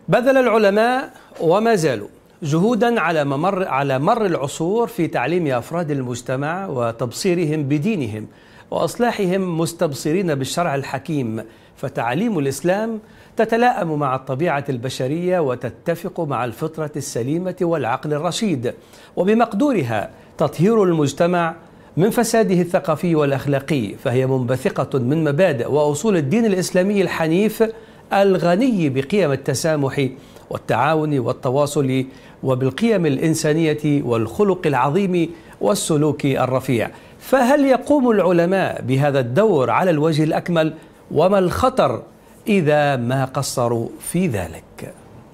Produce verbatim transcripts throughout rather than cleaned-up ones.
بذل العلماء وما زالوا جهودا على ممر على مر العصور في تعليم أفراد المجتمع وتبصيرهم بدينهم وإصلاحهم مستبصرين بالشرع الحكيم، فتعاليم الإسلام تتلائم مع الطبيعة البشرية وتتفق مع الفطرة السليمة والعقل الرشيد، وبمقدورها تطهير المجتمع من فساده الثقافي والأخلاقي، فهي منبثقة من مبادئ وأصول الدين الإسلامي الحنيف الغني بقيم التسامح والتعاون والتواصل وبالقيم الإنسانية والخلق العظيم والسلوك الرفيع. فهل يقوم العلماء بهذا الدور على الوجه الأكمل؟ وما الخطر إذا ما قصروا في ذلك؟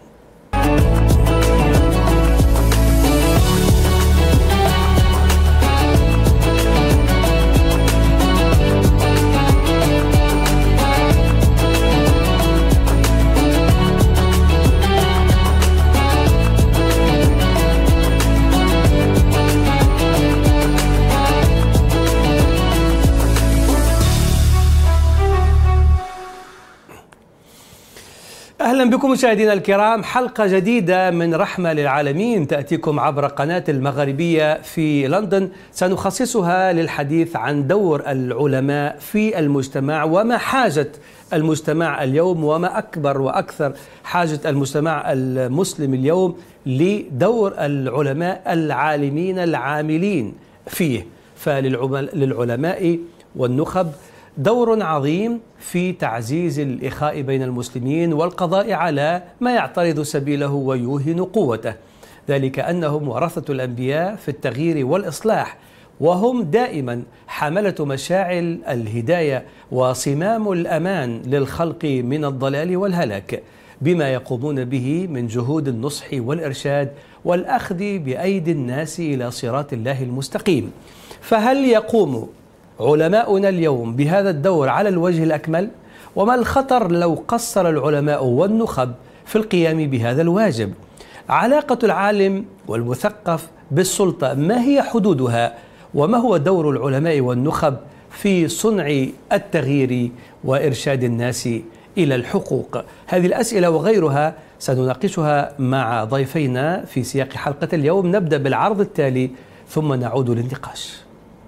أهلا بكم مشاهدينا الكرام، حلقة جديدة من رحمة للعالمين تأتيكم عبر قناة المغاربية في لندن، سنخصصها للحديث عن دور العلماء في المجتمع وما حاجة المجتمع اليوم، وما أكبر وأكثر حاجة المجتمع المسلم اليوم لدور العلماء العالمين العاملين فيه. فللعلماء والنخب دور عظيم في تعزيز الإخاء بين المسلمين والقضاء على ما يعترض سبيله ويوهن قوته، ذلك أنهم ورثة الأنبياء في التغيير والإصلاح، وهم دائما حملة مشاعل الهداية وصمام الأمان للخلق من الضلال والهلاك، بما يقومون به من جهود النصح والإرشاد والأخذ بأيدي الناس إلى صراط الله المستقيم. فهل يقوم علماؤنا اليوم بهذا الدور على الوجه الأكمل؟ وما الخطر لو قصر العلماء والنخب في القيام بهذا الواجب؟ علاقة العالم والمثقف بالسلطة ما هي حدودها؟ وما هو دور العلماء والنخب في صنع التغيير وإرشاد الناس إلى الحقوق؟ هذه الأسئلة وغيرها سنناقشها مع ضيفينا في سياق حلقة اليوم. نبدأ بالعرض التالي ثم نعود للنقاش.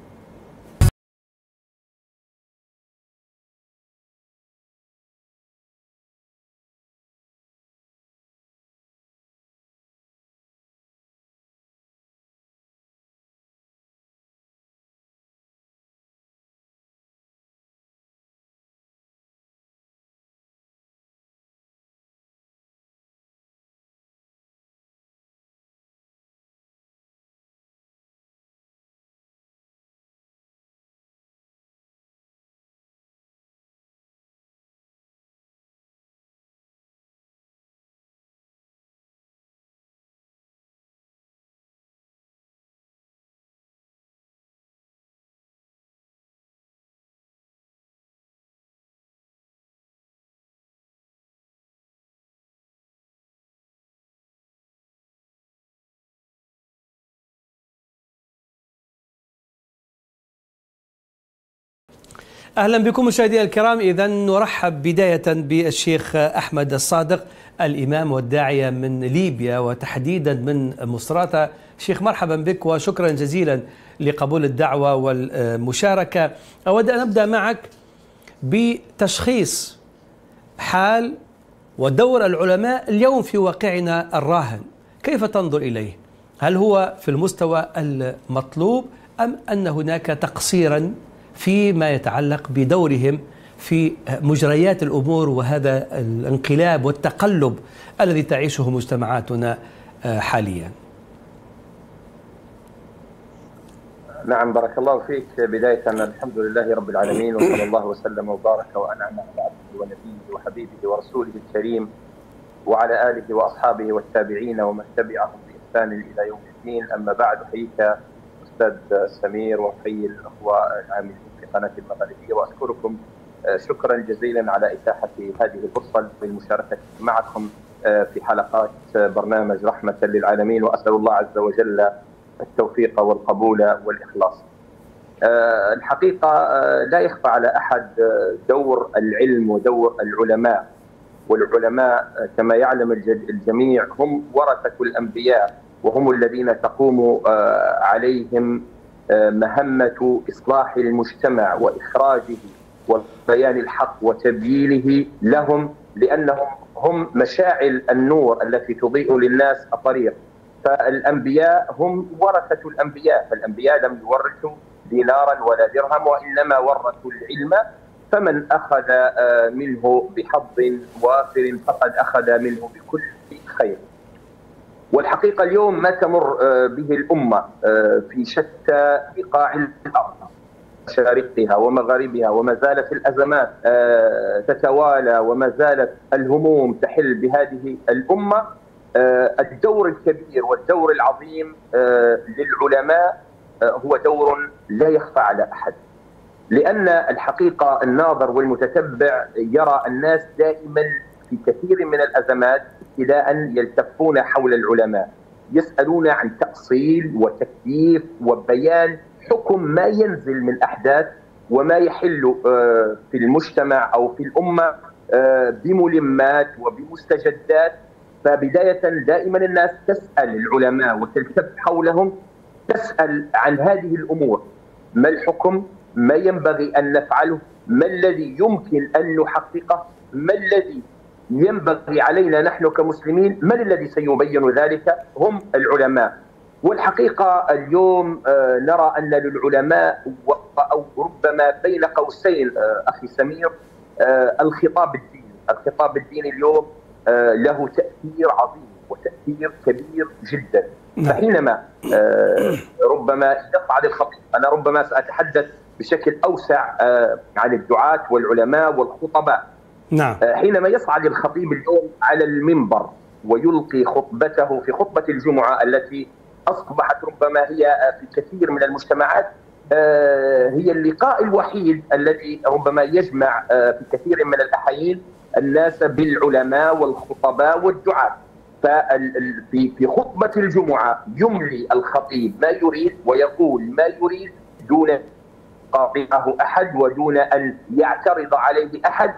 أهلا بكم مشاهدينا الكرام. إذا نرحب بداية بالشيخ أحمد الصادق، الإمام والداعية من ليبيا وتحديدا من مصراتة. شيخ مرحبا بك وشكرا جزيلا لقبول الدعوة والمشاركة. أود أن أبدأ معك بتشخيص حال ودور العلماء اليوم في واقعنا الراهن، كيف تنظر إليه؟ هل هو في المستوى المطلوب أم أن هناك تقصيرا فيما يتعلق بدورهم في مجريات الأمور وهذا الانقلاب والتقلب الذي تعيشه مجتمعاتنا حاليا؟ نعم، بارك الله فيك. بداية الحمد لله رب العالمين، وصلى الله وسلم وبارك وأنعم على عبده ونبيه وحبيبه ورسوله الكريم وعلى آله وأصحابه والتابعين ومن تبعهم بإحسان إلى يوم الدين. أما بعد، أحييك أستاذ سمير وأحيي الأخوة العاملين في قناة المغاربية، وأشكركم شكرا جزيلا على إتاحة هذه الفرصة للمشاركة معكم في حلقات برنامج رحمة للعالمين، وأسأل الله عز وجل التوفيق والقبول والإخلاص. الحقيقة لا يخفى على أحد دور العلم ودور العلماء والعلماء كما يعلم الجميع هم ورثة الأنبياء، وهم الذين تقوم عليهم مهمة إصلاح المجتمع وإخراجه وبيان الحق وتبيينه لهم، لأنهم هم مشاعل النور التي تضيء للناس الطريق. فالأنبياء هم ورثة الأنبياء، فالأنبياء لم يورثوا دينارا ولا درهم، وإنما ورثوا العلم، فمن أخذ منه بحظ وافر فقد أخذ منه بكل خير. والحقيقة اليوم ما تمر به الأمة في شتى بقاع الأرض، مشارقها ومغاربها، وما زالت الأزمات تتوالى وما زالت الهموم تحل بهذه الأمة. الدور الكبير والدور العظيم للعلماء هو دور لا يخفى على أحد، لأن الحقيقة الناظر والمتتبع يرى الناس دائما في كثير من الأزمات ابتداء يلتفون حول العلماء، يسألون عن تأصيل وتكييف وبيان حكم ما ينزل من أحداث وما يحل في المجتمع أو في الأمة بملمات وبمستجدات. فبداية دائما الناس تسأل العلماء وتلتف حولهم، تسأل عن هذه الأمور: ما الحكم؟ ما ينبغي أن نفعله؟ ما الذي يمكن أن نحققه؟ ما الذي ينبغي علينا نحن كمسلمين؟ من الذي سيبين ذلك؟ هم العلماء. والحقيقة اليوم نرى أن للعلماء أو ربما بين قوسين أخي سمير الخطاب الديني. الخطاب الديني اليوم له تأثير عظيم وتأثير كبير جدا. فحينما ربما يصعد الخطيب، أنا ربما سأتحدث بشكل أوسع عن الدعاة والعلماء والخطباء. نعم. حينما يصعد الخطيب اليوم على المنبر ويلقي خطبته في خطبة الجمعة التي أصبحت ربما هي في كثير من المجتمعات هي اللقاء الوحيد الذي ربما يجمع في كثير من الأحايين الناس بالعلماء والخطباء والدعاة. ففي خطبة الجمعة يملي الخطيب ما يريد ويقول ما يريد دون يقاطعه أحد ودون أن يعترض عليه أحد.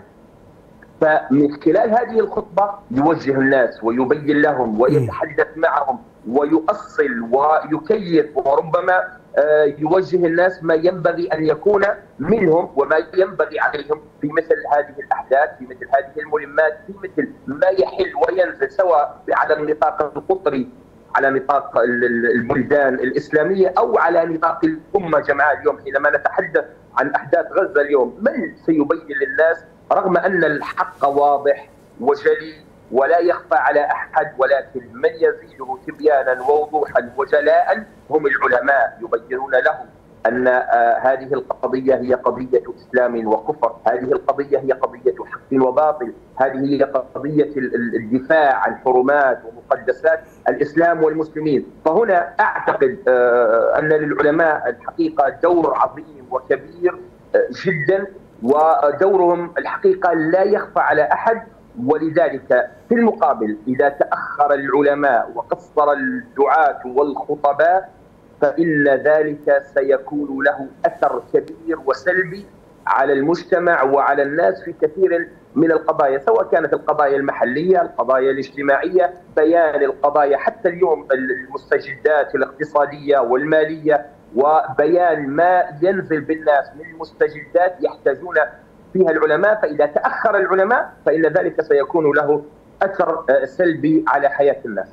فمن خلال هذه الخطبة يوجه الناس ويبين لهم ويتحدث معهم ويؤصل ويكيف، وربما يوجه الناس ما ينبغي أن يكون منهم وما ينبغي عليهم في مثل هذه الأحداث، في مثل هذه الملمات، في مثل ما يحل وينزل، سواء على النطاق القطري، على نطاق البلدان الإسلامية، أو على نطاق الأمة جمعاء. اليوم حينما نتحدث عن أحداث غزة اليوم، من سيبين للناس رغم أن الحق واضح وجلي ولا يخفى على أحد، ولكن من يزيده تبيانا ووضوحا وجلاء هم العلماء، يبينون لهم أن هذه القضية هي قضية إسلام وكفر، هذه القضية هي قضية حق وباطل، هذه هي قضية الدفاع عن حرمات ومقدسات الإسلام والمسلمين. فهنا أعتقد أن للعلماء الحقيقة دور عظيم وكبير جدا، ودورهم الحقيقة لا يخفى على أحد. ولذلك في المقابل إذا تأخر العلماء وقصر الدعاة والخطباء فإن ذلك سيكون له أثر كبير وسلبي على المجتمع وعلى الناس في كثير من القضايا، سواء كانت القضايا المحلية، القضايا الاجتماعية، بيان القضايا حتى اليوم المستجدات الاقتصادية والمالية، وبيان ما ينزل بالناس من مستجدات يحتاجون فيها العلماء. فإذا تأخر العلماء فإن ذلك سيكون له أثر سلبي على حياة الناس.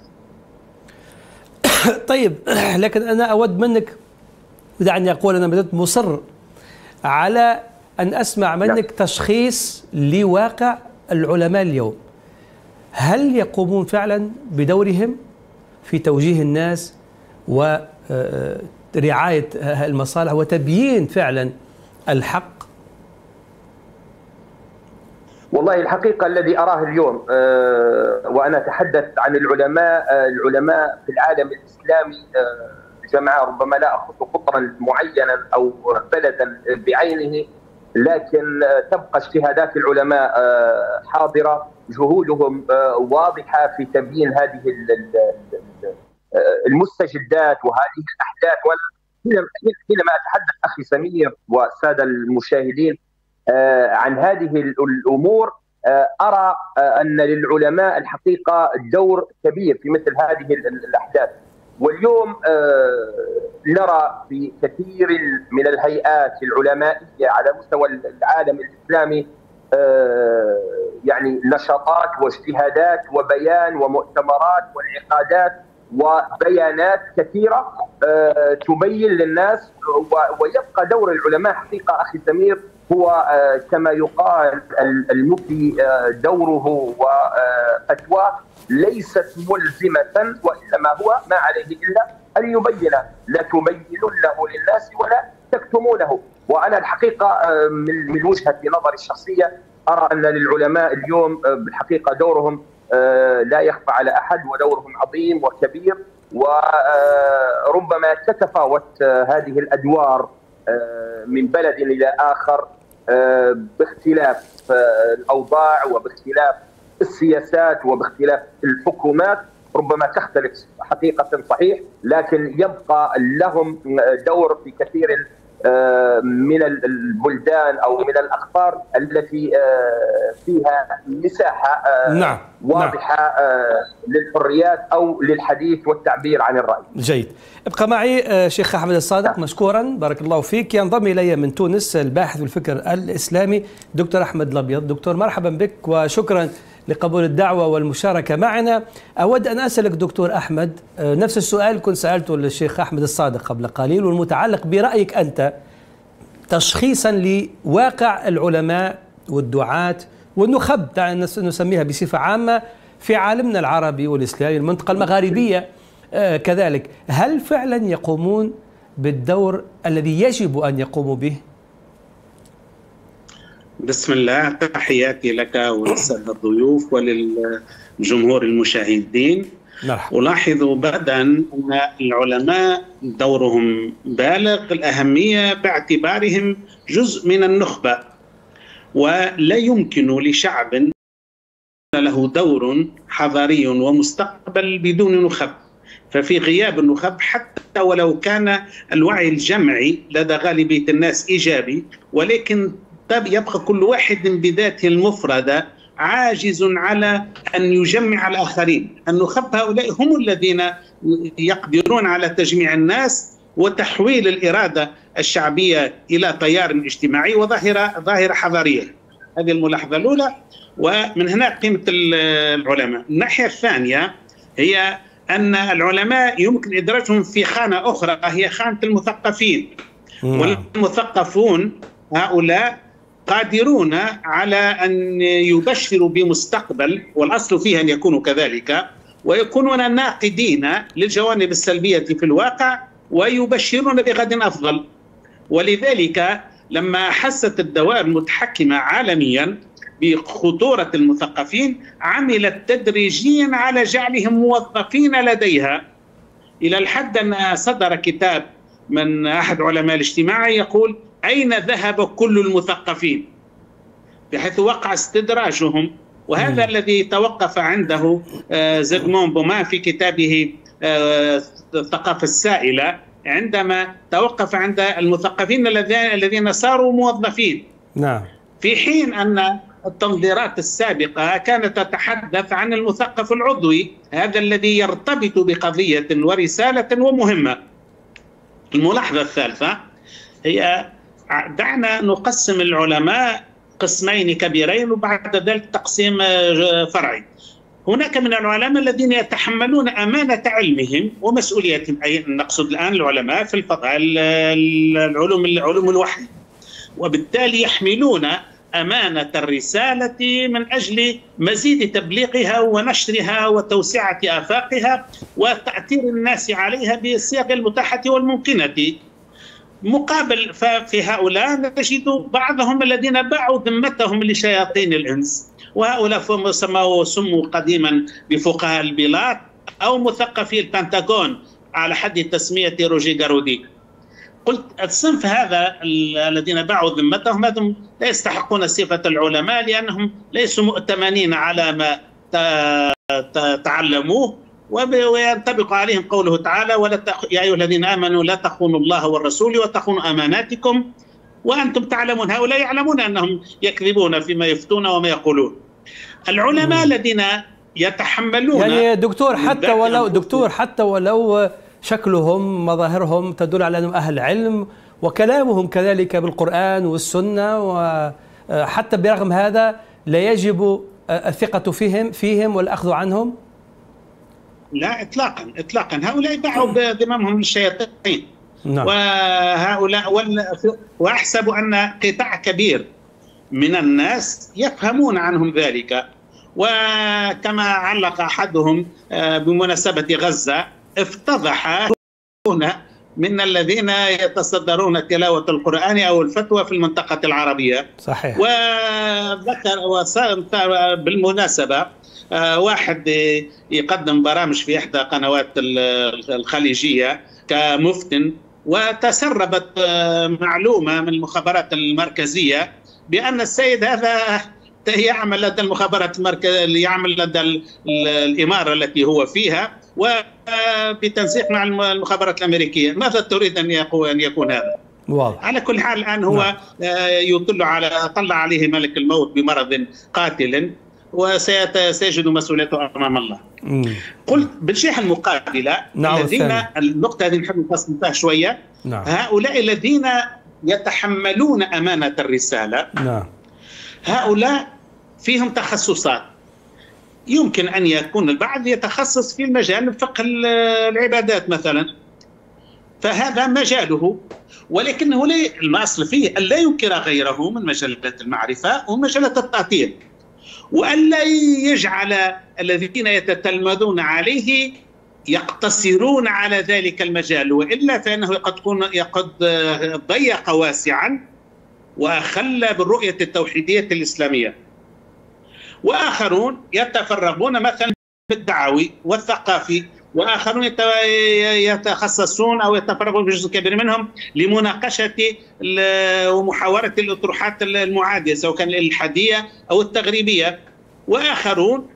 طيب، لكن أنا أود منك، دعني أقول أنا بدأت مصر على أن أسمع منك تشخيص لواقع العلماء اليوم. هل يقومون فعلا بدورهم في توجيه الناس ورعاية المصالح وتبيين فعلا الحق؟ والله الحقيقة الذي أراه اليوم وأنا أتحدث عن العلماء العلماء في العالم الإسلامي جمعاء، ربما لا أخص قطرا معينا أو بلدا بعينه، لكن تبقى اجتهادات العلماء حاضرة، جهودهم واضحة في تبيين هذه المستجدات وهذه الأحداث. حينما أتحدث أخي سمير والسادة المشاهدين عن هذه الأمور أرى أن للعلماء الحقيقة دور كبير في مثل هذه الأحداث. واليوم نرى في كثير من الهيئات العلمائية على مستوى العالم الإسلامي يعني نشاطات واجتهادات وبيان ومؤتمرات وانعقادات وبيانات كثيرة تبين للناس. ويبقى دور العلماء حقيقة أخي سمير هو كما يقال المفتي دوره وفتواه ليست ملزمة، وإنما هو ما عليه إلا أن يبين، لا تبينونه للناس ولا تكتمونه. وأنا الحقيقة من وجهة نظري الشخصية أرى أن للعلماء اليوم بالحقيقة دورهم لا يخفى على أحد، ودورهم عظيم وكبير، وربما تتفاوت هذه الأدوار من بلد إلى آخر باختلاف الأوضاع وباختلاف السياسات وباختلاف الحكومات، ربما تختلف حقيقة صحيح، لكن يبقى لهم دور في كثير من البلدان أو من الأقطار التي فيها مساحة نعم. واضحة نعم. للحريات أو للحديث والتعبير عن الرأي. جيد. ابقى معي شيخ أحمد الصادق نعم. مشكورا، بارك الله فيك. ينضم إلي من تونس الباحث والفكر الإسلامي دكتور أحمد الأبيض. دكتور مرحبا بك وشكرا لقبول الدعوة والمشاركة معنا. أود أن أسألك دكتور أحمد نفس السؤال كنت سألته للشيخ أحمد الصادق قبل قليل، والمتعلق برأيك أنت تشخيصا لواقع العلماء والدعاة والنخب نسميها بصفة عامة في عالمنا العربي والإسلامي، المنطقة المغاربية كذلك. هل فعلا يقومون بالدور الذي يجب أن يقوموا به؟ بسم الله، تحياتي لك وللسادة الضيوف وللجمهور المشاهدين. مرحبا. ألاحظ بدءا أن العلماء دورهم بالغ الأهمية باعتبارهم جزء من النخبة، ولا يمكن لشعب له دور حضاري ومستقبل بدون نخب. ففي غياب النخب حتى ولو كان الوعي الجمعي لدى غالبية الناس إيجابي، ولكن يبقى كل واحد بذاته المفردة عاجز على أن يجمع الآخرين. النخب هؤلاء هم الذين يقدرون على تجميع الناس وتحويل الإرادة الشعبية إلى تيار اجتماعي وظاهرة ظاهرة حضارية. هذه الملاحظة الأولى، ومن هنا قيمة العلماء. الناحية الثانية هي أن العلماء يمكن إدراجهم في خانة أخرى، هي خانة المثقفين. والمثقفون هؤلاء قادرون على أن يبشروا بمستقبل، والأصل فيها أن يكونوا كذلك، ويكونون ناقدين للجوانب السلبية في الواقع ويبشرون بغد أفضل. ولذلك لما حست الدوائر المتحكمة عالميا بخطورة المثقفين عملت تدريجيا على جعلهم موظفين لديها، إلى الحد أن صدر كتاب من أحد علماء الاجتماع يقول أين ذهب كل المثقفين، بحيث وقع استدراجهم. وهذا م. الذي توقف عنده زيغموند بومان في كتابه الثقافة السائلة، عندما توقف عند المثقفين الذين صاروا موظفين. نعم. في حين أن التنظيرات السابقة كانت تتحدث عن المثقف العضوي، هذا الذي يرتبط بقضية ورسالة ومهمة. الملاحظة الثالثة هي دعنا نقسم العلماء قسمين كبيرين وبعد ذلك تقسيم فرعي. هناك من العلماء الذين يتحملون أمانة علمهم ومسؤوليتهم، أي نقصد الآن العلماء في الفضاء العلوم العلوم الوحي، وبالتالي يحملون أمانة الرسالة من أجل مزيد تبليغها ونشرها وتوسعة آفاقها وتأثير الناس عليها بالصيغ المتاحة والممكنة. مقابل ففي هؤلاء نجد بعضهم الذين باعوا ذمتهم لشياطين الإنس، وهؤلاء سموا سموا قديما بفقهاء البلاد أو مثقفي البنتاغون على حد تسمية روجي جارودي. قلت الصنف هذا الذين باعوا ذمتهم هذم لا يستحقون صفة العلماء، لأنهم ليسوا مؤتمنين على ما تعلموه، وينطبق عليهم قوله تعالى ولا تخ... يا أيها الذين آمنوا لا تخونوا الله والرسول وتخونوا أماناتكم وأنتم تعلمون. هؤلاء يعلمون أنهم يكذبون فيما يفتون وما يقولون. العلماء الذين يتحملون يعني دكتور حتى ولو دكتور حتى ولو شكلهم مظاهرهم تدل على أنهم أهل علم وكلامهم كذلك بالقرآن والسنة، وحتى برغم هذا لا يجب الثقة فيهم فيهم والأخذ عنهم؟ لا إطلاقا إطلاقا، هؤلاء باعوا ذممهم للشياطين. نعم. وهؤلاء وأحسب أن قطاع كبير من الناس يفهمون عنهم ذلك. وكما علق أحدهم بمناسبة غزة، افتضح من الذين يتصدرون تلاوة القرآن أو الفتوى في المنطقة العربية. صحيح. وذكر بالمناسبة واحد يقدم برامج في إحدى قنوات الخليجية كمفتن، وتسربت معلومة من المخابرات المركزية بأن السيد هذا يعمل لدى المخابرات المركزية، يعمل لدى الإمارة التي هو فيها، وبتنسيق مع المخابرات الأمريكية. ماذا تريد أن يكون هذا؟ واضح. على كل حال الآن هو يطل على طلع عليه ملك الموت بمرض قاتل، وسيجد مسؤوليته أمام الله. مم. قلت بالجهة المقابلة نعم الذين النقطة هذه نحب نفصل فيها شوية. نعم. هؤلاء الذين يتحملون أمانة الرسالة، نعم، هؤلاء فيهم تخصصات. يمكن أن يكون البعض يتخصص في المجال فقه العبادات مثلا، فهذا مجاله، ولكنه الأصل فيه أن لا ينكر غيره من مجالات المعرفة ومجالات التأثير، وألا يجعل الذين يتتلمذون عليه يقتصرون على ذلك المجال، وإلا فإنه قد يكون قد ضيق واسعا وأخل بالرؤية التوحيدية الإسلامية. وآخرون يتفرغون مثلا بالدعوي والثقافي، وآخرون يتخصصون أو يتفرغون بجزء كبير منهم لمناقشة ومحاورة الأطروحات المعادية سواء كان الإلحادية أو التغريبية، وآخرون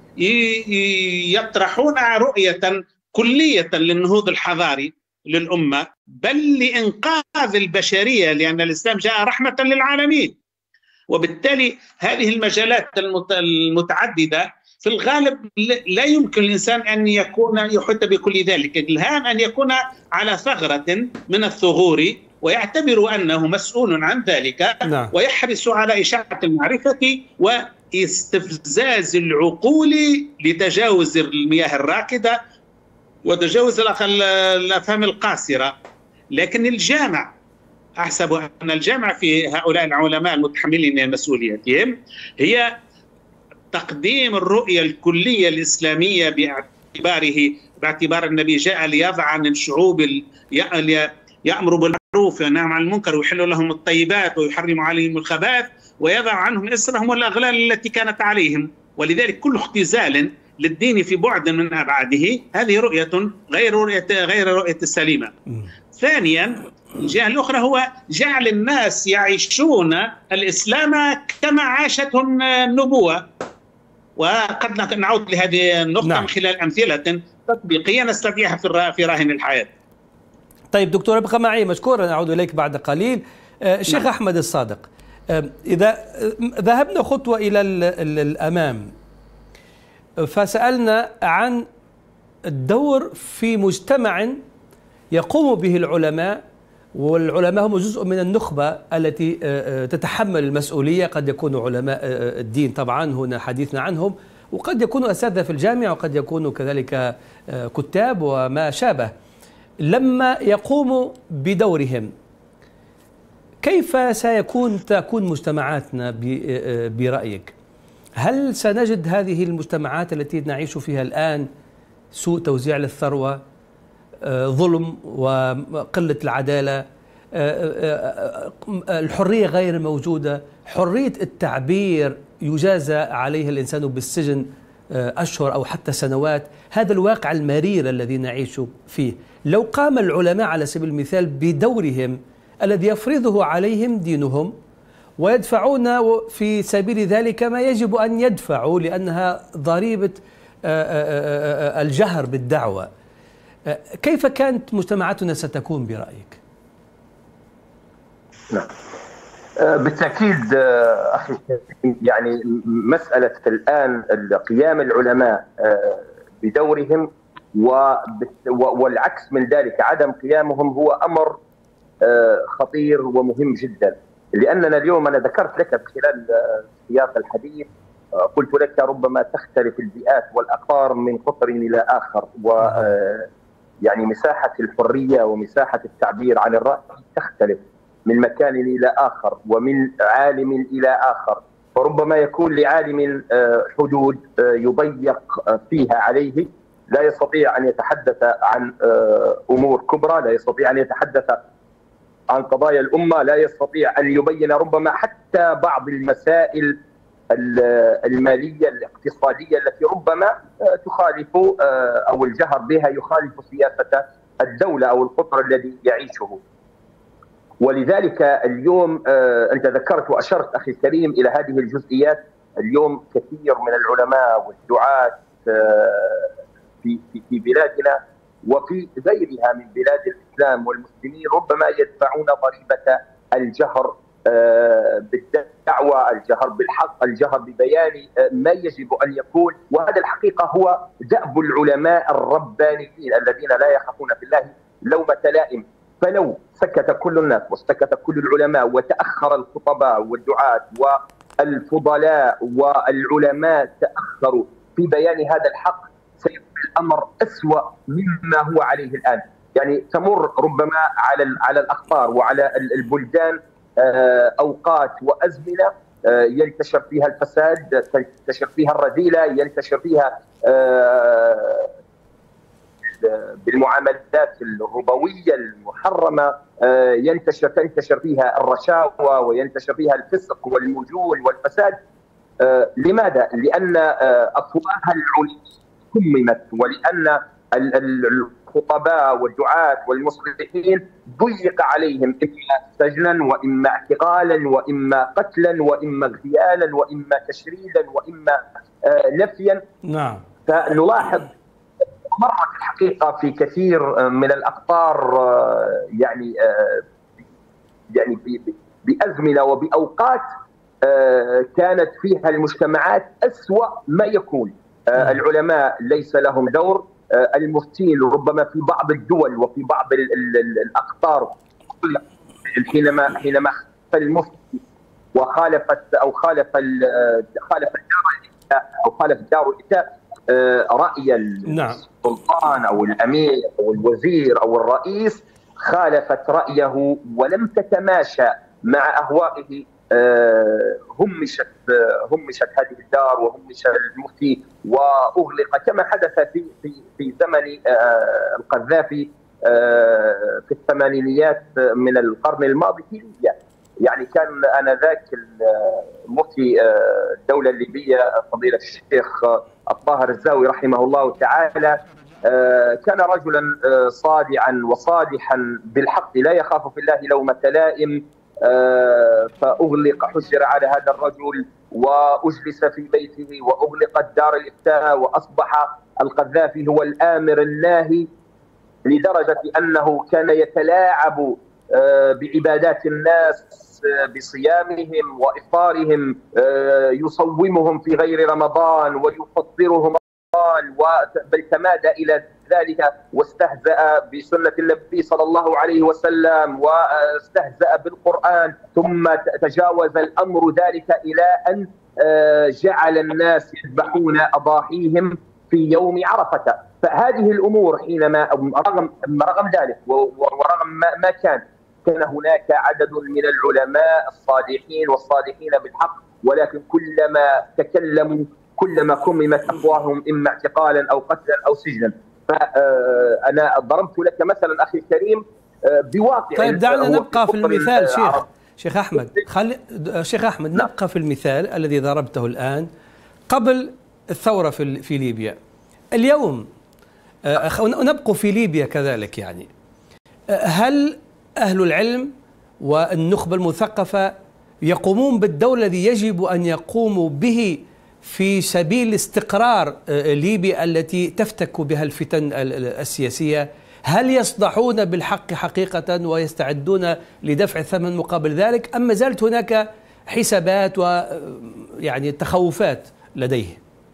يطرحون رؤية كلية للنهوض الحضاري للأمة، بل لإنقاذ البشرية، لأن الإسلام جاء رحمة للعالمين. وبالتالي هذه المجالات المتعددة في الغالب لا يمكن الإنسان أن يكون يحيط بكل ذلك. الهام أن يكون على ثغرة من الثغور ويعتبر أنه مسؤول عن ذلك، نعم، ويحرص على إشاعة المعرفة واستفزاز العقول لتجاوز المياه الراكدة وتجاوز الأفهام القاصرة. لكن الجامع، أحسب أن الجامع في هؤلاء العلماء المتحملين مسؤوليتهم هي تقديم الرؤية الكلية الإسلامية باعتباره باعتبار النبي جاء ليضع عن الشعوب، يأمر بالمعروف وينهى عن المنكر ويحل لهم الطيبات ويحرم عليهم الخبائث ويضع عنهم إسرهم والأغلال التي كانت عليهم. ولذلك كل اختزال للدين في بعد من أبعاده هذه رؤية غير رؤية غير رؤية السليمة. ثانيا الجهة الأخرى هو جعل الناس يعيشون الإسلام كما عاشتهم النبوة، وقد نعود لهذه النقطة نعم. من خلال أمثلة تطبيقية نستطيعها في راهن الحياة. طيب دكتور ابقى معي مشكورا، نعود إليك بعد قليل. الشيخ نعم. أحمد الصادق، إذا ذهبنا خطوة إلى الأمام فسألنا عن الدور في مجتمع يقوم به العلماء، والعلماء هم جزء من النخبة التي تتحمل المسؤولية، قد يكونوا علماء الدين طبعا هنا حديثنا عنهم، وقد يكونوا أساتذة في الجامعة، وقد يكونوا كذلك كتاب وما شابه. لما يقوموا بدورهم كيف سيكون تكون مجتمعاتنا برأيك؟ هل سنجد هذه المجتمعات التي نعيش فيها الآن سوء توزيع للثروة، ظلم وقلة العدالة، الحرية غير موجودة، حرية التعبير يجازى عليها الإنسان بالسجن أشهر أو حتى سنوات؟ هذا الواقع المرير الذي نعيش فيه. لو قام العلماء على سبيل المثال بدورهم الذي يفرضه عليهم دينهم ويدفعون في سبيل ذلك ما يجب أن يدفعوا لأنها ضريبة الجهر بالدعوة، كيف كانت مجتمعاتنا ستكون برأيك؟ نعم، بالتأكيد أخي، يعني مسألة الآن قيام العلماء بدورهم والعكس من ذلك عدم قيامهم هو أمر خطير ومهم جدا، لأننا اليوم أنا ذكرت لك خلال سياق الحديث، قلت لك ربما تختلف البيئات والأقطار من قطر إلى آخر، و يعني مساحة الحرية ومساحة التعبير عن الرأي تختلف من مكان إلى آخر ومن عالم إلى آخر، فربما يكون لعالم حدود يضيق فيها عليه، لا يستطيع أن يتحدث عن أمور كبرى، لا يستطيع أن يتحدث عن قضايا الأمة، لا يستطيع أن يبين ربما حتى بعض المسائل المالية الاقتصادية التي ربما تخالف أو الجهر بها يخالف سياسة الدولة أو القطر الذي يعيشه. ولذلك اليوم أنت ذكرت وأشرت أخي الكريم إلى هذه الجزئيات. اليوم كثير من العلماء والدعاة في في بلادنا وفي غيرها من بلاد الإسلام والمسلمين ربما يدفعون ضريبة الجهر بالدعوة، الجهر بالحق، الجهر ببيان ما يجب أن يكون، وهذا الحقيقة هو دأب العلماء الربانيين الذين لا يخافون في الله لومة لائم. فلو سكت كل الناس وسكت كل العلماء وتأخر الخطباء والدعاة والفضلاء والعلماء تأخروا في بيان هذا الحق، سيكون الأمر أسوأ مما هو عليه الآن. يعني تمر ربما على على الأقطار وعلى البلدان أوقات وأزمنة ينتشر فيها الفساد، تنتشر فيها الرذيلة، ينتشر فيها بالمعاملات الربوية المحرمة، ينتشر تنتشر فيها الرشاوى وينتشر فيها الفسق والمجون والفساد. لماذا؟ لأن أفواه العلماء كممت، ولأن الخطباء والدعاة والمصلحين ضيق عليهم إما سجنا وإما اعتقالا وإما قتلا وإما اغتيالا وإما تشريدا وإما نفيا. نعم. فنلاحظ مرت الحقيقة في كثير من الأقطار يعني يعني بأزمنة وبأوقات كانت فيها المجتمعات أسوأ ما يكون. العلماء ليس لهم دور، المفتين ربما في بعض الدول وفي بعض الأقطار حينما حينما خالف المفتي وخالفت أو خالف خالف الدار الإفتاء أو خالف دار الإفتاء رأي السلطان أو الأمير أو الوزير أو الرئيس، خالفت رأيه ولم تتماشى مع أهوائه، همشت همشت هذه الدار وهمش المفتي وأغلق كما حدث في في في زمن القذافي في الثمانينيات من القرن الماضي في ليبيا. يعني كان آنذاك المفتي الدولة الليبية فضيلة الشيخ الطاهر الزاوي رحمه الله تعالى كان رجلا صادعا وصادحا بالحق لا يخاف في الله لومة لائم، فأغلق حجر على هذا الرجل وأجلس في بيته وأغلقت دار الإفتاء، وأصبح القذافي هو الآمر الناهي، لدرجة أنه كان يتلاعب بعبادات الناس بصيامهم وإفطارهم، يصومهم في غير رمضان ويفطرهم رمضان، بل تمادى إلى ذلك واستهزأ بسنة النبي صلى الله عليه وسلم واستهزأ بالقرآن، ثم تجاوز الأمر ذلك إلى أن جعل الناس يذبحون أضاحيهم في يوم عرفة. فهذه الأمور حينما رغم رغم ذلك ورغم ما كان كان هناك عدد من العلماء الصالحين والصالحين بالحق، ولكن كلما تكلموا كلما كممت أفواههم إما اعتقالا أو قتلا أو سجنا. فأنا ضربت لك مثلا أخي الكريم بواقع. طيب دعنا نبقى في المثال شيخ شيخ أحمد خلي شيخ أحمد نبقى في المثال الذي ضربته الآن قبل الثورة في في ليبيا. اليوم نبقى في ليبيا كذلك، يعني هل أهل العلم والنخبة المثقفة يقومون بالدور الذي يجب أن يقوموا به في سبيل استقرار ليبيا التي تفتك بها الفتن السياسية؟ هل يصدحون بالحق حقيقة ويستعدون لدفع الثمن مقابل ذلك، أم ما زالت هناك حسابات ويعني تخوفات لديه؟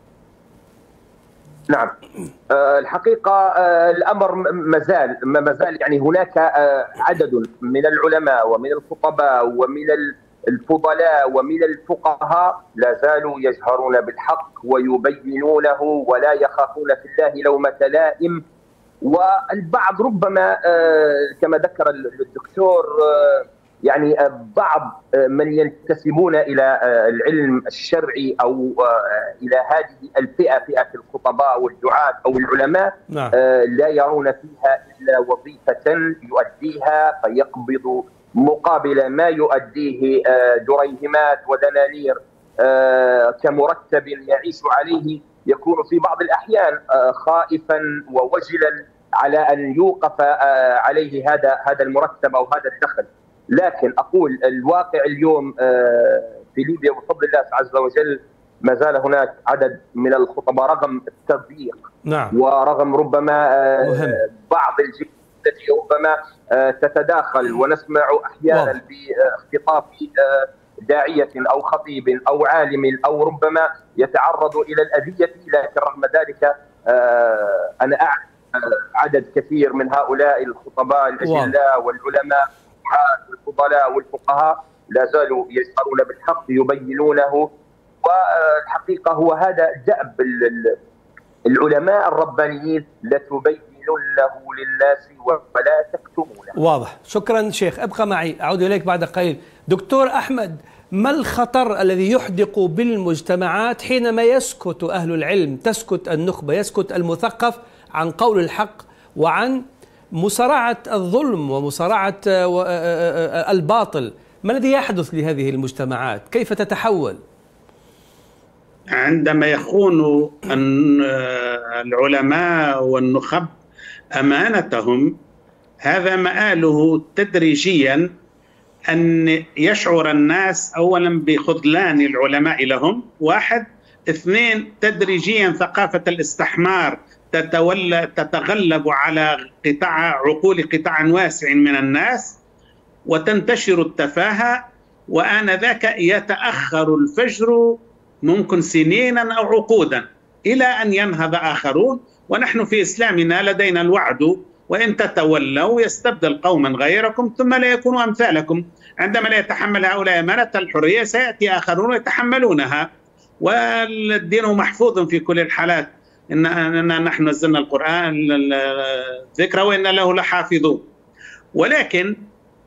نعم، الحقيقة الأمر مازال مازال يعني هناك عدد من العلماء ومن الخطباء ومن الفضلاء ومن الفقهاء لا زالوا يجهرون بالحق ويبينونه ولا يخافون في الله لومة لائم. والبعض ربما كما ذكر الدكتور يعني بعض من ينتسبون إلى العلم الشرعي أو إلى هذه الفئة، فئة الخطباء والدعاة أو العلماء، نعم. لا يرون فيها إلا وظيفة يؤديها فيقبض مقابل ما يؤديه دريهمات ودنانير كمرتب يعيش عليه، يكون في بعض الأحيان خائفا ووجلا على أن يوقف عليه هذا هذا المرتب أو هذا الدخل. لكن أقول الواقع اليوم في ليبيا بفضل الله عز وجل ما زال هناك عدد من الخطباء رغم التضييق، نعم. ورغم ربما مهم. بعض الجهات التي ربما تتداخل، ونسمع أحيانا باختطاف داعية أو خطيب أو عالم أو ربما يتعرض إلى الأذية، لكن رغم ذلك أنا أعلم عدد كثير من هؤلاء الخطباء الأجلاء والعلماء والفضلاء والفقهاء لا زالوا يجهرون بالحق يبينونه. والحقيقة هو هذا دأب العلماء الربانيين، لتبيننه للناس ولا تكتمونه. واضح، شكرا شيخ. ابقى معي، أعود إليك بعد قليل. دكتور أحمد، ما الخطر الذي يحدق بالمجتمعات حينما يسكت أهل العلم، تسكت النخبة، يسكت المثقف عن قول الحق وعن مصارعة الظلم ومصارعة الباطل؟ ما الذي يحدث لهذه المجتمعات؟ كيف تتحول؟ عندما يخون العلماء والنخب أمانتهم، هذا مآله تدريجيا أن يشعر الناس أولا بخذلان العلماء لهم، واحد. اثنين، تدريجيا ثقافة الاستحمار تتولى تتغلب على قطاع عقول قطاع واسع من الناس، وتنتشر التفاهة، وآنذاك يتأخر الفجر ممكن سنينا أو عقودا إلى أن ينهض آخرون. ونحن في إسلامنا لدينا الوعد وإن تتولوا يستبدل قوما غيركم ثم لا يكونوا أمثالكم. عندما لا يتحمل هؤلاء أمانة الحرية سيأتي آخرون يتحملونها، والدين محفوظ في كل الحالات. إننا نحن نزلنا القرآن الذكر وإن له لحافظون. ولكن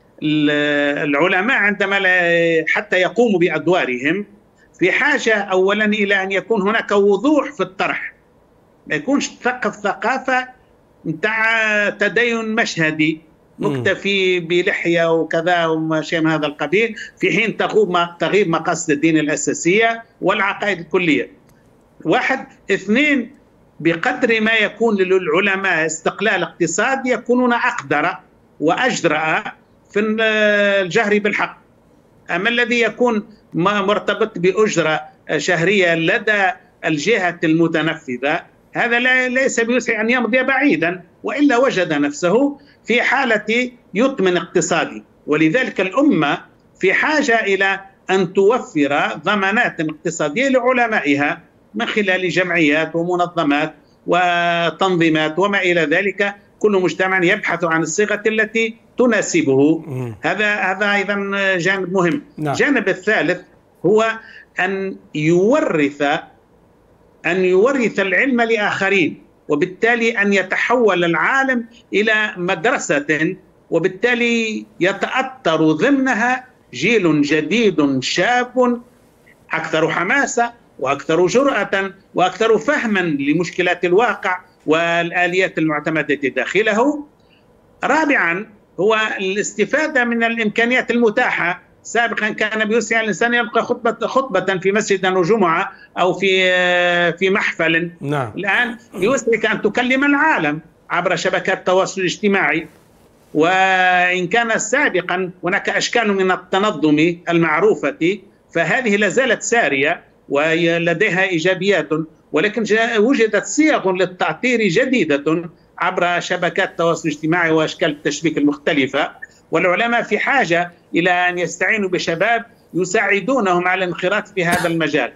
العلماء عندما حتى يقوموا بأدوارهم في حاجة أولا إلى أن يكون هناك وضوح في الطرح، ما يكونش ثقف ثقافة متاع تدين مشهدي مكتفي بلحية وكذا وشيء من هذا القبيل، في حين تغيب مقاصد الدين الأساسية والعقائد الكلية. واحد. اثنين، بقدر ما يكون للعلماء استقلال اقتصادي يكونون أقدر وأجرأ في الجهر بالحق. أما الذي يكون مرتبط بأجرة شهرية لدى الجهة المتنفذة، هذا ليس بيسع أن يمضي بعيدا، وإلا وجد نفسه في حالة يطمن اقتصادي. ولذلك الأمة في حاجة إلى أن توفر ضمانات اقتصادية لعلمائها من خلال جمعيات ومنظمات وتنظيمات وما إلى ذلك. كل مجتمع يبحث عن الصيغة التي تناسبه. هذا هذا أيضا جانب مهم. نعم. الجانب الثالث هو أن يورث أن يورث العلم لآخرين، وبالتالي أن يتحول العالم إلى مدرسة، وبالتالي يتأثر ضمنها جيل جديد شاب أكثر حماسة وأكثر جرأة وأكثر فهما لمشكلات الواقع والآليات المعتمدة داخله. رابعا هو الاستفادة من الإمكانيات المتاحة. سابقا كان بيسع الإنسان يلقى خطبة خطبة في مسجد أو جمعة أو في في محفل. نعم. الآن يسعك أن تكلم العالم عبر شبكات التواصل الاجتماعي. وإن كان سابقا هناك أشكال من التنظم المعروفة، فهذه لازالت سارية ولديها إيجابيات، ولكن وجدت صيغ للتعطير جديدة عبر شبكات التواصل الاجتماعي وأشكال التشبيك المختلفة، والعلماء في حاجة إلى أن يستعينوا بشباب يساعدونهم على الانخراط في هذا المجال.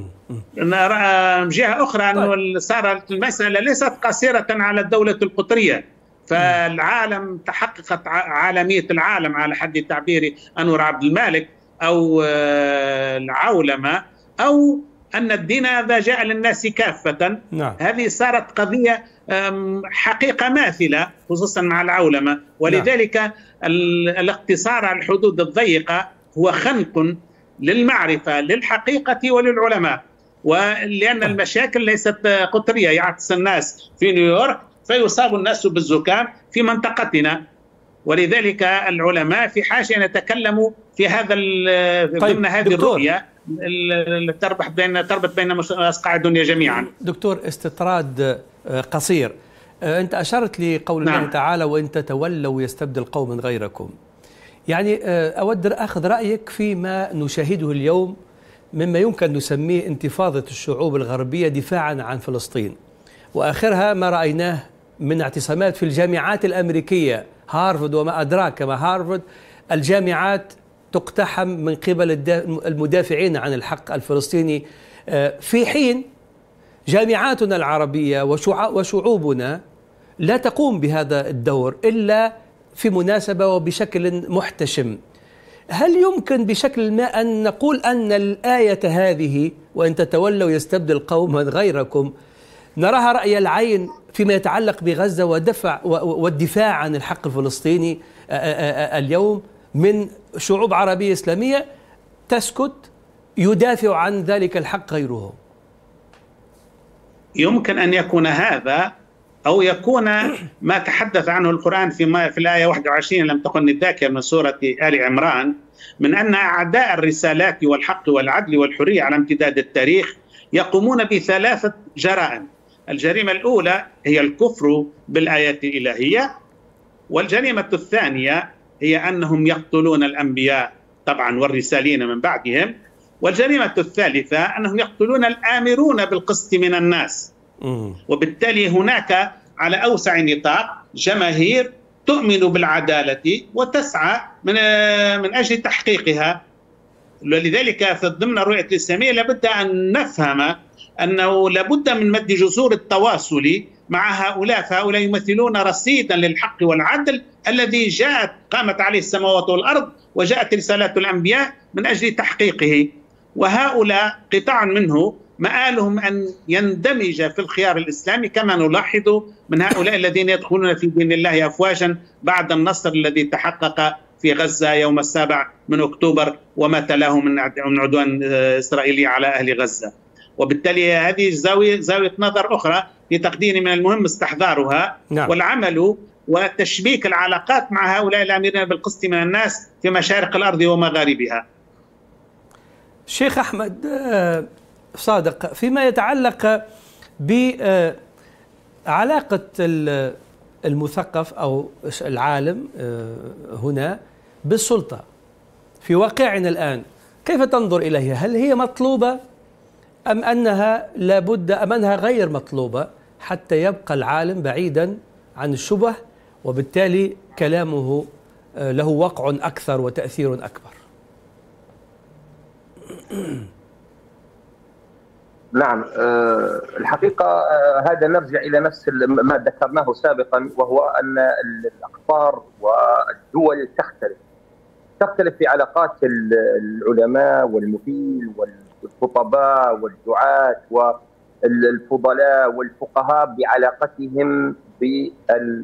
جهة أخرى أنه صارت المسألة ليست قصيرة على الدولة القطرية، فالعالم تحققت عالمية العالم على حد تعبير أنور عبد المالك أو العولمة، أو أن الدين هذا جاء للناس كافة. نعم. هذه صارت قضية حقيقة ماثلة خصوصا مع العولمة، ولذلك نعم. الاقتصار على الحدود الضيقة هو خنق للمعرفة للحقيقة وللعلماء، ولأن المشاكل ليست قطرية يعطس الناس في نيويورك فيصاب الناس بالزكام في منطقتنا، ولذلك العلماء في حاجة أن يتكلموا في هذا ضمن طيب هذه الرؤية تربح بين تربط بين أصقاع الدنيا جميعا. دكتور، استطراد قصير، أنت أشرت لقول نعم. الله تعالى وإن تتولوا يستبدل قوما غيركم. يعني أود أخذ رأيك فيما نشاهده اليوم مما يمكن نسميه انتفاضة الشعوب الغربية دفاعا عن فلسطين، وآخرها ما رأيناه من اعتصامات في الجامعات الأمريكية، هارفارد وما أدراك ما هارفارد. الجامعات تقتحم من قبل المدافعين عن الحق الفلسطيني، في حين جامعاتنا العربية وشعوبنا لا تقوم بهذا الدور إلا في مناسبة وبشكل محتشم. هل يمكن بشكل ما أن نقول أن الآية هذه وإن تتولوا يستبدل قوما غيركم نراها رأي العين فيما يتعلق بغزة ودفع والدفاع عن الحق الفلسطيني اليوم من شعوب عربية إسلامية تسكت يدافع عن ذلك الحق غيرهم؟ يمكن أن يكون هذا أو يكون ما تحدث عنه القرآن في في الآية واحد وعشرين لم تكن الذاكرة من سورة آل عمران، من أن أعداء الرسالات والحق والعدل والحرية على امتداد التاريخ يقومون بثلاثة جرائم. الجريمة الأولى هي الكفر بالآيات الإلهية، والجريمة الثانية هي أنهم يقتلون الأنبياء طبعا والرسالين من بعدهم، والجريمة الثالثة أنهم يقتلون الآمرون بالقسط من الناس. وبالتالي هناك على أوسع نطاق جماهير تؤمن بالعدالة وتسعى من من أجل تحقيقها. ولذلك في ضمن الرؤية الإسلامية لابد أن نفهم أنه لابد من مد جسور التواصل مع هؤلاء، فهؤلاء يمثلون رصيدا للحق والعدل الذي جاءت قامت عليه السماوات والأرض وجاءت رسالات الأنبياء من أجل تحقيقه، وهؤلاء قطاع منه مآلهم أن يندمج في الخيار الإسلامي كما نلاحظ من هؤلاء الذين يدخلون في دين الله أفواجا بعد النصر الذي تحقق في غزة يوم السابع من أكتوبر وما تلاه من عدوان إسرائيلي على أهل غزة. وبالتالي هذه زاوية زاوية نظر أخرى في تقديري من المهم استحضارها. نعم. والعمل وتشبيك العلاقات مع هؤلاء الآمرين بالقسط من الناس في مشارق الأرض ومغاربها. شيخ أحمد صادق، فيما يتعلق بعلاقة المثقف أو العالم هنا بالسلطة في واقعنا الآن، كيف تنظر إليها؟ هل هي مطلوبة أم أنها لابد أم أنها غير مطلوبة حتى يبقى العالم بعيدا عن الشبه وبالتالي كلامه له وقع أكثر وتأثير أكبر؟ نعم، الحقيقة هذا نرجع إلى نفس ما ذكرناه سابقا، وهو أن الأقطار والدول تختلف تختلف في علاقات العلماء والمثيل والخطباء والدعاة والفضلاء والفقهاء بعلاقتهم بالهيئة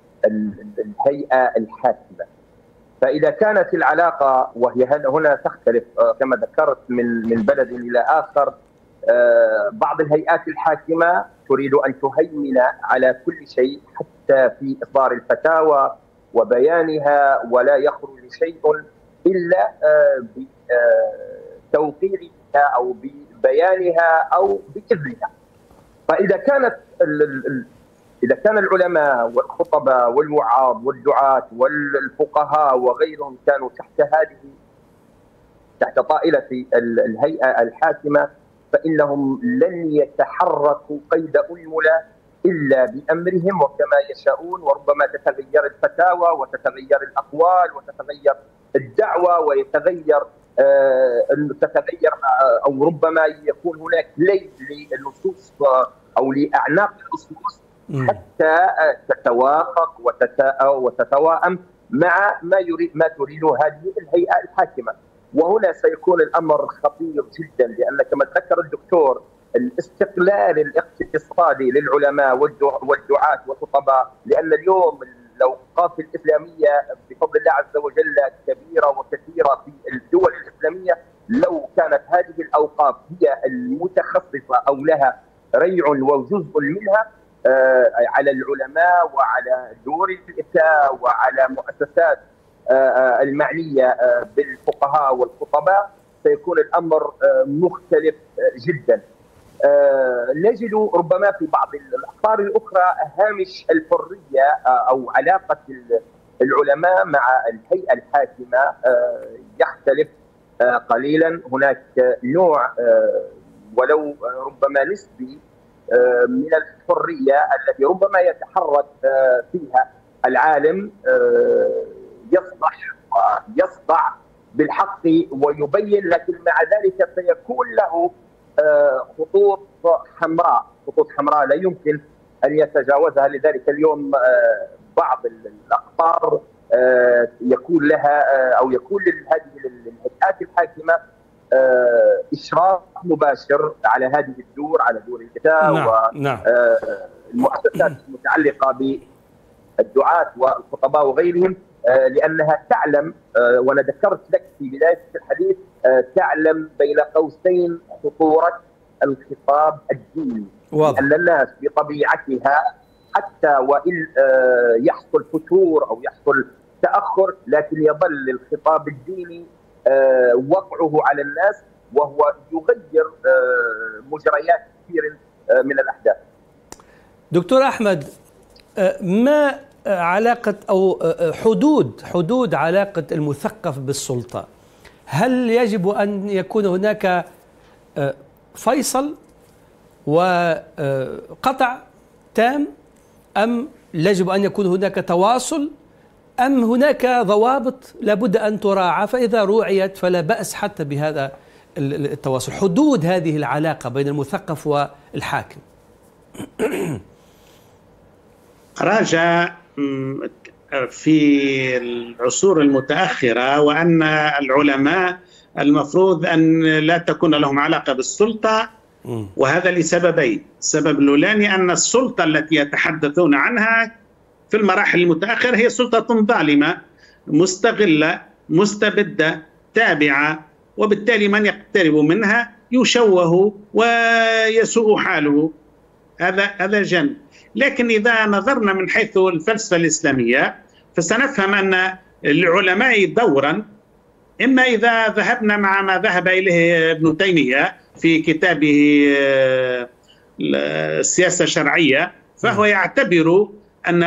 الحاكمة. فإذا كانت العلاقة وهي هنا تختلف كما ذكرت من من بلد إلى آخر، بعض الهيئات الحاكمة تريد أن تهيمن على كل شيء حتى في إصدار الفتاوى وبيانها، ولا يخرج شيء إلا بتوقيرها أو ببيانها أو بإذنها. فإذا كانت إذا كان العلماء والخطباء والوعاظ والدعاة والفقهاء وغيرهم كانوا تحت هذه تحت طائلة الهيئة الحاكمة، فإنهم لن يتحركوا قيد أنملة إلا بأمرهم وكما يشاءون، وربما تتغير الفتاوى وتتغير الأقوال وتتغير الدعوة ويتغير آه تتغير آه أو ربما يكون هناك ليل للنصوص آه أو لأعناق النصوص حتى آه تتوافق وتتوائم مع ما يريد ما تريده هذه الهيئة الحاكمة. وهنا سيكون الأمر خطير جدا، لأن كما ذكر الدكتور الاستقلال الاقتصادي للعلماء والدعاة والخطباء، لأن اليوم الأوقاف الإسلامية بفضل الله عز وجل كبيرة وكثيرة في الدول الإسلامية. لو كانت هذه الأوقاف هي المتخصصة أو لها ريع وجزء منها على العلماء وعلى دور الإفتاء وعلى مؤسسات المعنية بالفقهاء والخطباء، سيكون الأمر مختلف جدا. نجد ربما في بعض الأقطار الأخرى هامش الحرية أو علاقة العلماء مع الهيئة الحاكمة يختلف قليلا. هناك نوع ولو ربما نسبي من الحرية التي ربما يتحرك فيها العالم يصلح ويصدع بالحق ويبين، لكن مع ذلك سيكون له خطوط حمراء، خطوط حمراء لا يمكن أن يتجاوزها. لذلك اليوم بعض الأقطار يكون لها أو يكون لهذه الهيئات الحاكمة إشراف مباشر على هذه الدور، على دور الإفتاء والمؤسسات المتعلقة بالدعاة والخطباء وغيرهم، لأنها تعلم، وأنا ذكرت لك في بداية الحديث، تعلم بين قوسين خطورة الخطاب الديني، لأن الناس بطبيعتها حتى وإن يحصل فتور أو يحصل تأخر، لكن يظل الخطاب الديني وقعه على الناس وهو يغير مجريات كثير من الأحداث. دكتور أحمد، ما علاقة أو حدود حدود علاقة المثقف بالسلطة؟ هل يجب أن يكون هناك فيصل وقطع تام، أم يجب أن يكون هناك تواصل، أم هناك ضوابط لابد أن تراعى فإذا روعيت فلا بأس حتى بهذا التواصل؟ حدود هذه العلاقة بين المثقف والحاكم. راجع في العصور المتأخرة وأن العلماء المفروض أن لا تكون لهم علاقة بالسلطة، وهذا لسببين. السبب الأولاني أن السلطة التي يتحدثون عنها في المراحل المتأخرة هي سلطة ظالمة مستغلة مستبدة تابعة، وبالتالي من يقترب منها يشوه ويسوء حاله. هذا هذا جانب. لكن إذا نظرنا من حيث الفلسفة الإسلامية فسنفهم أن للعلماء دورا، إما إذا ذهبنا مع ما ذهب إليه ابن تيمية في كتابه السياسة الشرعية، فهو يعتبر أن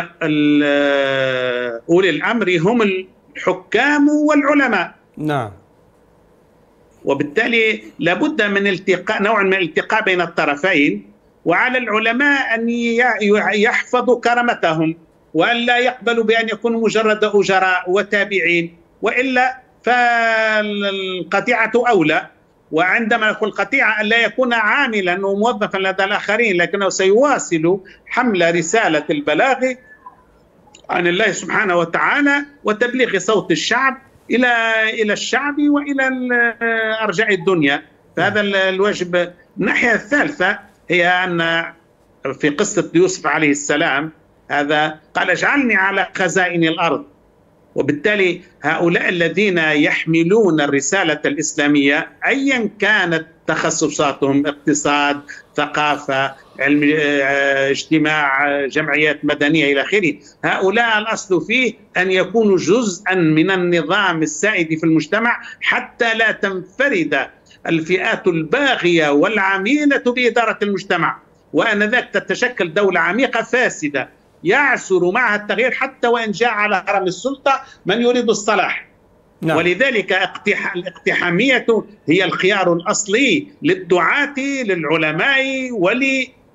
أولي الأمر هم الحكام والعلماء. نعم. وبالتالي لابد من التقاء، نوع من الالتقاء بين الطرفين، وعلى العلماء أن يحفظوا كرامتهم وأن لا يقبلوا بأن يكونوا مجرد أجراء وتابعين، وإلا فالقطيعة أولى. وعندما يكون قطيعة أن لا يكون عاملا وموظفا لدى الآخرين، لكنه سيواصل حمل رسالة البلاغ عن الله سبحانه وتعالى وتبليغ صوت الشعب إلى إلى الشعب وإلى أرجاء الدنيا. فهذا الواجب. الناحية الثالثة هي أن في قصة يوسف عليه السلام هذا قال اجعلني على خزائن الأرض، وبالتالي هؤلاء الذين يحملون الرسالة الإسلامية أيا كانت تخصصاتهم، اقتصاد، ثقافة، علم، اجتماع، جمعيات مدنية إلى آخره، هؤلاء الأصل فيه أن يكونوا جزءا من النظام السائد في المجتمع حتى لا تنفرد الفئات الباغية والعميلة بإدارة المجتمع، وآنذاك تتشكل دولة عميقة فاسدة يعسر معها التغيير حتى وإن جاء على هرم السلطة من يريد الصلاح. نعم. ولذلك الاقتحامية هي الخيار الأصلي للدعاة للعلماء ولتبليغ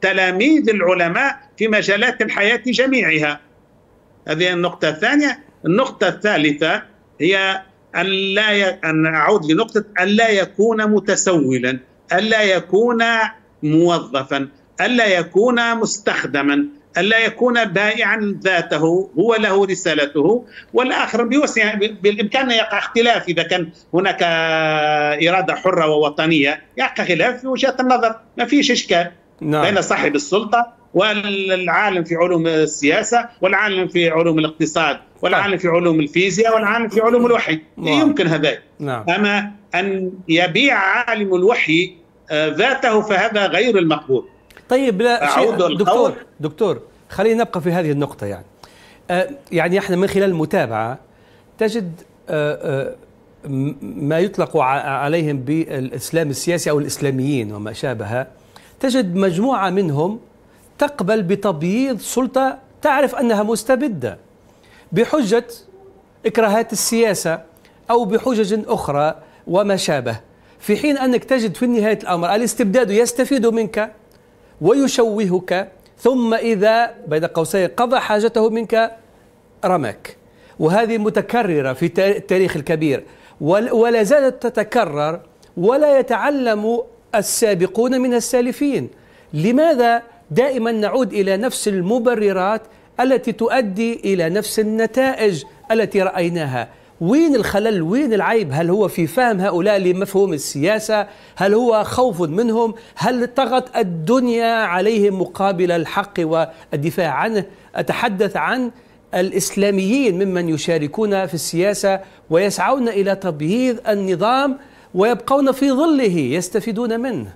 تلاميذ العلماء في مجالات الحياة جميعها. هذه النقطة الثانية. النقطة الثالثة هي أن لا ي... أن أعود لنقطة أن لا يكون متسولا، أن لا يكون موظفا، أن لا يكون مستخدما، أن لا يكون بائعا ذاته، هو له رسالته والآخر بوسع. بالإمكان يقع اختلاف إذا كان هناك إرادة حرة ووطنية، يقع خلاف في وجهة النظر، ما فيش إشكال نعم. بين صاحب السلطة والعالم في علوم السياسة والعالم في علوم الاقتصاد والعالم في علوم الفيزياء والعالم في علوم الوحي نعم. يمكن هذا نعم. أما أن يبيع عالم الوحي ذاته فهذا غير المقبول. طيب لا شيء دكتور دكتور خلينا نبقى في هذه النقطة. يعني آه يعني احنا من خلال المتابعة تجد آه آه ما يطلق عليهم بالإسلام السياسي أو الإسلاميين وما شابه، تجد مجموعة منهم تقبل بتبييض سلطة تعرف أنها مستبدة بحجة إكراهات السياسة أو بحجج أخرى وما شابه، في حين أنك تجد في نهاية الأمر الاستبداد يستفيد منك ويشوهك، ثم إذا بين قوسين قضى حاجته منك رماك. وهذه متكررة في التاريخ الكبير ولا زالت تتكرر، ولا يتعلم السابقون من السالفين. لماذا دائما نعود إلى نفس المبررات التي تؤدي إلى نفس النتائج التي رأيناها؟ وين الخلل؟ وين العيب؟ هل هو في فهم هؤلاء لمفهوم السياسة؟ هل هو خوف منهم؟ هل طغت الدنيا عليهم مقابل الحق والدفاع عنه؟ أتحدث عن الإسلاميين ممن يشاركون في السياسة ويسعون إلى تبييض النظام ويبقون في ظله يستفيدون منه.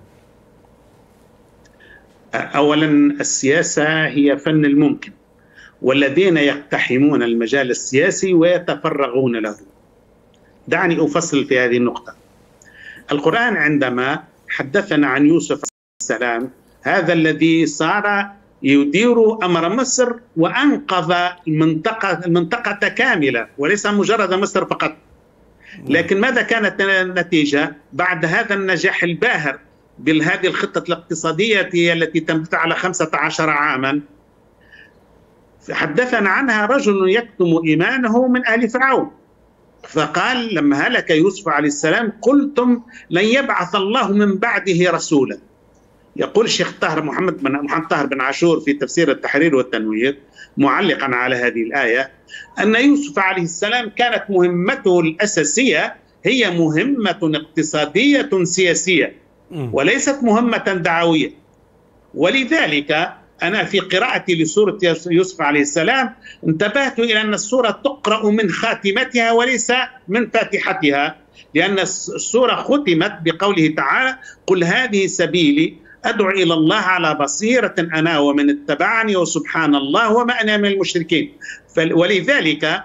أولا السياسة هي فن الممكن، والذين يقتحمون المجال السياسي ويتفرغون له. دعني أفصل في هذه النقطة. القرآن عندما حدثنا عن يوسف عليه السلام، هذا الذي صار يدير أمر مصر وأنقذ المنطقة المنطقة كاملة وليس مجرد مصر فقط. لكن ماذا كانت النتيجة بعد هذا النجاح الباهر بهذه الخطة الاقتصادية التي تمتد على خمسة عشر عاما؟ حدثنا عنها رجل يكتم إيمانه من آل فرعون، فقال لما هلك يوسف عليه السلام قلتم لن يبعث الله من بعده رسولا. يقول الشيخ طاهر محمد بن محمد طاهر بن عاشور في تفسير التحرير والتنوير معلقا على هذه الآية أن يوسف عليه السلام كانت مهمته الأساسية هي مهمة اقتصادية سياسية وليست مهمة دعوية. ولذلك أنا في قراءتي لسورة يوسف عليه السلام انتبهت إلى أن السورة تقرأ من خاتمتها وليس من فاتحتها، لأن السورة ختمت بقوله تعالى قل هذه سبيلي أدعو إلى الله على بصيرة أنا ومن اتبعني وسبحان الله وما أنا من المشركين. ولذلك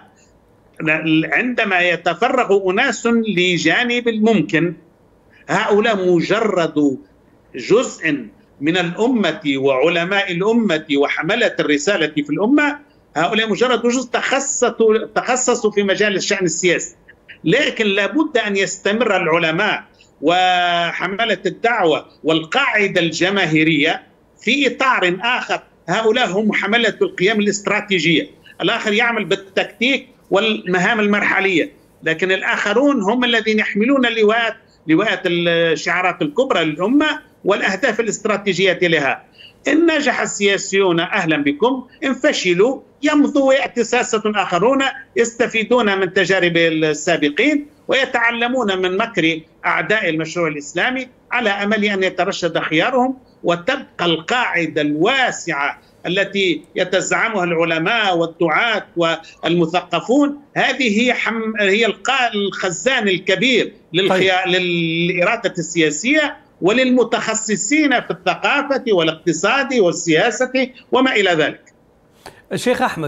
عندما يتفرغ أناس لجانب الممكن، هؤلاء مجرد جزء من الأمة وعلماء الأمة وحملة الرسالة في الأمة، هؤلاء مجرد جزء تخصصوا تخصصوا في مجال الشأن السياسي. لكن لابد أن يستمر العلماء وحملة الدعوة والقاعدة الجماهيرية في إطار آخر. هؤلاء هم حملة القيم الاستراتيجية، الآخر يعمل بالتكتيك والمهام المرحلية، لكن الآخرون هم الذين يحملون اللواءات لواءات الشعارات الكبرى للأمة والأهداف الاستراتيجية لها. إن نجح السياسيون أهلا بكم، إن فشلوا يمضوا ويأتي ساسة آخرون يستفيدون من تجارب السابقين ويتعلمون من مكر أعداء المشروع الإسلامي على أمل أن يترشد خيارهم، وتبقى القاعدة الواسعة التي يتزعمها العلماء والدعاة والمثقفون. هذه هي حم... هي الخزان الكبير للخيا... للإرادة السياسية وللمتخصصين في الثقافة والاقتصاد والسياسة وما إلى ذلك. الشيخ أحمد،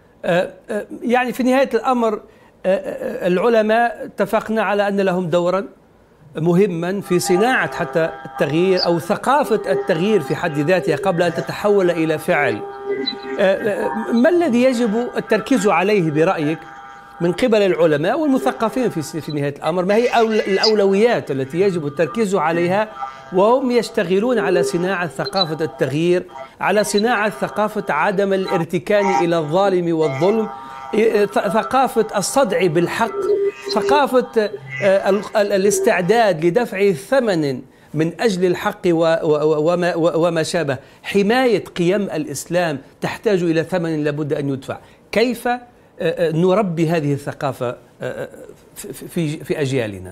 يعني في نهاية الأمر العلماء اتفقنا على أن لهم دورا مهما في صناعة حتى التغيير أو ثقافة التغيير في حد ذاتها قبل أن تتحول إلى فعل. ما الذي يجب التركيز عليه برأيك من قبل العلماء والمثقفين في في نهاية الأمر، ما هي الأولويات التي يجب التركيز عليها وهم يشتغلون على صناعة ثقافة التغيير، على صناعة ثقافة عدم الارتكان إلى الظالم والظلم، ثقافة الصدع بالحق، ثقافة الاستعداد لدفع ثمن من أجل الحق وما, وما شابه. حماية قيم الإسلام تحتاج إلى ثمن لابد أن يدفع. كيف نربي هذه الثقافة في في أجيالنا؟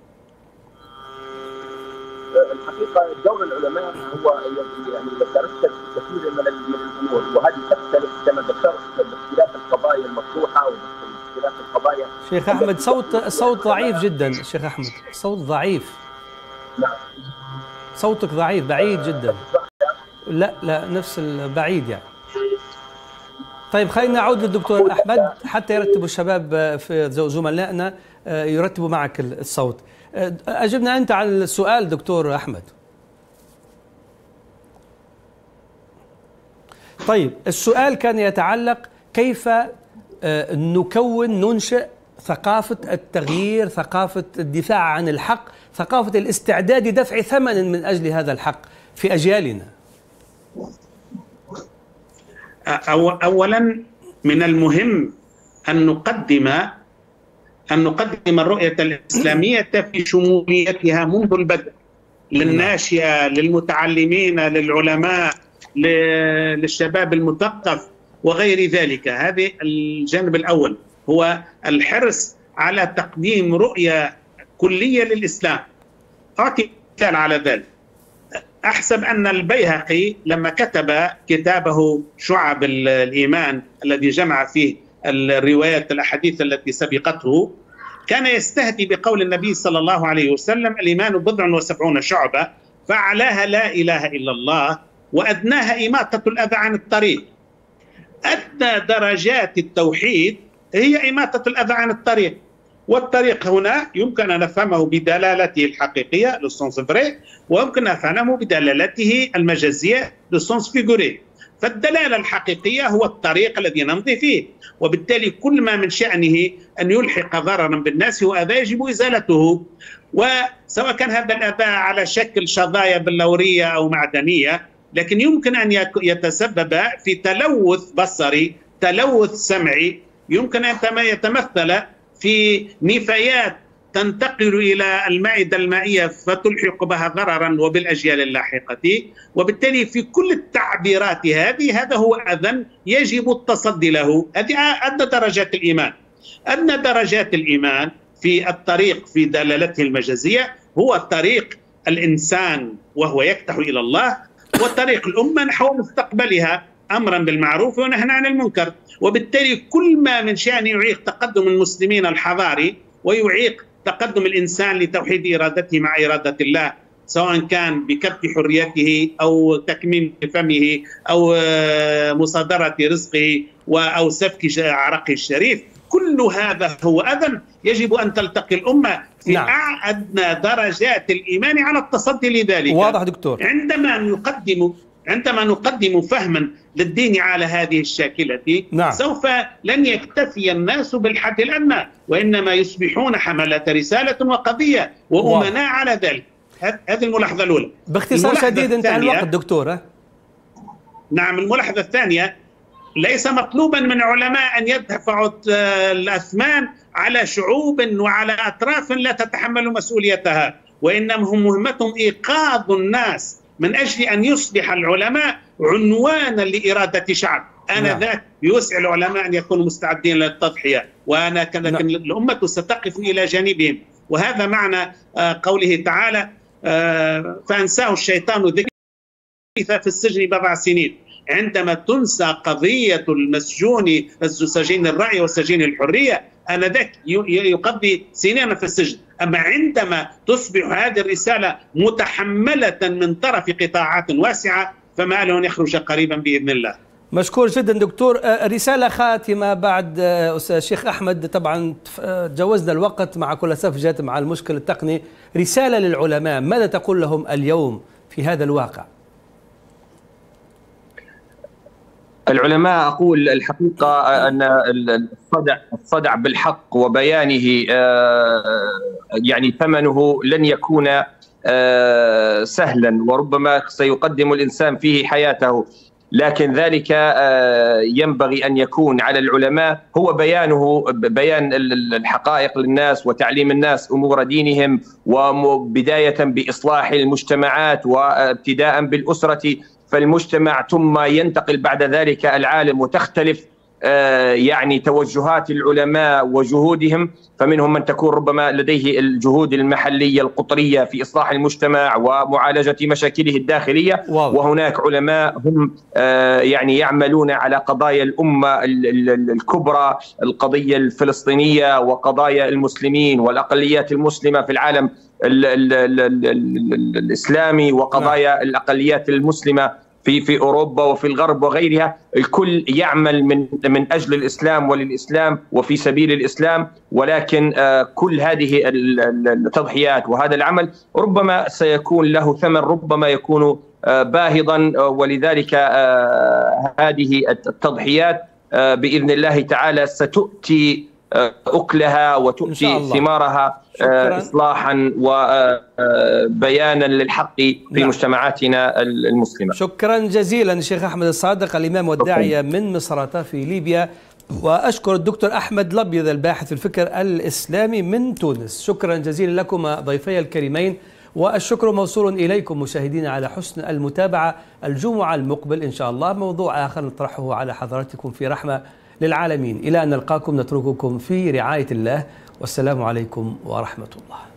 الحقيقة دور العلماء هو يعني يترتب كثير من الأمور، وهذه تختلف كما ذكرت باختلاف القضايا المطروحة واختلاف القضايا. شيخ أحمد صوت صوت ضعيف جدا. شيخ أحمد صوت ضعيف. نعم. صوتك ضعيف بعيد جدا. لا لا نفس البعيد يعني. طيب خلينا نعود للدكتور أحمد حتى يرتبوا الشباب في زملائنا يرتبوا معك الصوت. أجبنا أنت على السؤال دكتور أحمد. طيب السؤال كان يتعلق كيف نكون ننشئ ثقافة التغيير، ثقافة الدفاع عن الحق، ثقافة الاستعداد لدفع ثمن من أجل هذا الحق في أجيالنا. أولا من المهم أن نقدم أن نقدم الرؤية الإسلامية في شموليتها منذ البدء للناشئة، للمتعلمين، للعلماء، للشباب المثقف وغير ذلك. هذا الجانب الأول، هو الحرص على تقديم رؤية كلية للإسلام. أعطي مثال على ذلك. أحسب أن البيهقي لما كتب كتابه شعب الإيمان الذي جمع فيه الروايات الأحاديث التي سبقته، كان يستهدي بقول النبي صلى الله عليه وسلم: الإيمان بضع وسبعون شعبة، فأعلاها لا إله إلا الله، وأدناها إماطة الأذى عن الطريق. أدنى درجات التوحيد هي إماطة الأذى عن الطريق، والطريق هنا يمكن أن نفهمه بدلالته الحقيقية للسونس فري، ويمكن أن نفهمه بدلالته المجازية للسونس فيغوري. فالدلالة الحقيقية هو الطريق الذي نمضي فيه، وبالتالي كل ما من شأنه أن يلحق ضررا بالناس وأذى يجب إزالته، وسواء كان هذا الأذى على شكل شظايا بلورية أو معدنية، لكن يمكن أن يتسبب في تلوث بصري، تلوث سمعي، يمكن أن يتمثل في نفايات تنتقل إلى المعدة المائية فتلحق بها ضررا وبالأجيال اللاحقة. وبالتالي في كل التعبيرات هذه هذا هو أذى يجب التصدي له. هذه أدنى درجات الإيمان. أدنى درجات الإيمان في الطريق في دلالته المجازية هو طريق الإنسان وهو يفتح إلى الله، وطريق الأمة نحو مستقبلها أمرا بالمعروف ونهيا عن المنكر. وبالتالي كل ما من شأن يعيق تقدم المسلمين الحضاري ويعيق تقدم الإنسان لتوحيد إرادته مع إرادة الله، سواء كان بكبت حريته أو تكميم فمه أو مصادرة رزقه أو سفك عرقه الشريف، كل هذا هو أذى يجب أن تلتقي الأمة في نعم. أدنى درجات الإيمان على التصدي لذلك. واضح دكتور. عندما نقدم عندما نقدم فهما للدين على هذه الشاكلة، نعم. سوف لن يكتفي الناس بالحد الأدنى، وإنما يصبحون حملة رسالة وقضية وأمناء على ذلك. هذه الملاحظة الأولى. باختصار شديد انتهى الوقت دكتور. نعم. الملاحظة الثانية: ليس مطلوبا من علماء أن يدفعوا الأثمان على شعوب وعلى أطراف لا تتحمل مسؤوليتها، وإنما هم مهمتهم إيقاظ الناس من أجل أن يصبح العلماء عنوانا لإرادة شعب. أنا ذاك يسعى العلماء أن يكونوا مستعدين للتضحية، وأنا لكن الأمة ستقف إلى جانبهم. وهذا معنى قوله تعالى: فأنساه الشيطان ذكر في السجن بضع سنين. عندما تنسى قضية المسجون، سجين الرعي وسجين الحرية، آنذاك يقضي سنين في السجن. أما عندما تصبح هذه الرسالة متحملة من طرف قطاعات واسعة فما له أن يخرج قريبا بإذن الله. مشكور جدا دكتور. رسالة خاتمة بعد الشيخ أحمد، طبعا تجاوزنا الوقت مع كل أسف جات مع المشكل التقني. رسالة للعلماء، ماذا تقول لهم اليوم في هذا الواقع؟ العلماء أقول الحقيقة أن الصدع الصدع بالحق وبيانه يعني ثمنه لن يكون سهلا، وربما سيقدم الإنسان فيه حياته، لكن ذلك ينبغي أن يكون على العلماء هو بيانه، بيان الحقائق للناس وتعليم الناس أمور دينهم، وبداية بإصلاح المجتمعات وابتداء بالأسرة فالمجتمع، ثم ينتقل بعد ذلك العالم وتختلف يعني توجهات العلماء وجهودهم، فمنهم من تكون ربما لديه الجهود المحلية القطرية في إصلاح المجتمع ومعالجة مشاكله الداخلية، وهناك علماء هم يعني يعملون على قضايا الأمة الكبرى، القضية الفلسطينية وقضايا المسلمين والأقليات المسلمة في العالم ال ال ال ال ال الإسلامي، وقضايا الأقليات المسلمة في في أوروبا وفي الغرب وغيرها. الكل يعمل من من أجل الإسلام وللإسلام وفي سبيل الإسلام، ولكن كل هذه التضحيات وهذا العمل ربما سيكون له ثمن، ربما يكون باهظا، ولذلك هذه التضحيات بإذن الله تعالى ستؤتي أكلها وتؤتي ثمارها إصلاحا وبيانا للحق في نعم. مجتمعاتنا المسلمة. شكرا جزيلا الشيخ أحمد الصادق، الإمام والداعية من مصراتة في ليبيا، وأشكر الدكتور أحمد الأبيض الباحث في الفكر الإسلامي من تونس. شكرا جزيلا لكم ضيفي الكريمين، والشكر موصول إليكم مشاهدينا على حسن المتابعة. الجمعة المقبل إن شاء الله موضوع آخر نطرحه على حضراتكم في رحمة للعالمين. إلى أن نلقاكم نترككم في رعاية الله، والسلام عليكم ورحمة الله.